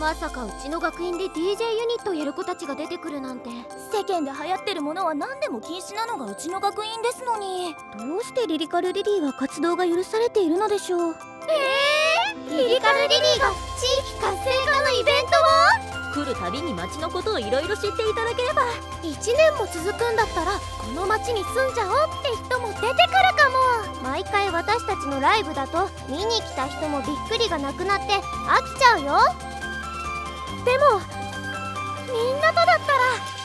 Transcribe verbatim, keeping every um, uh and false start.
まさかうちの学院で ディージェー ユニットやる子たちが出てくるなんて。 世間で流行ってるものは何でも禁止なのがうちの学院ですのに、 どうしてリリカルリリーは活動が許されているのでしょう。 えー、リリカルリリーが地域活性化のイベントを？ 来るたびに町のことをいろいろ知っていただければ。 いちねんも続くんだったらこの町に住んじゃおうって人も出てくるかも。毎回私たちのライブだと見に来た人もびっくりがなくなって飽きちゃうよ。でもみんなとだったら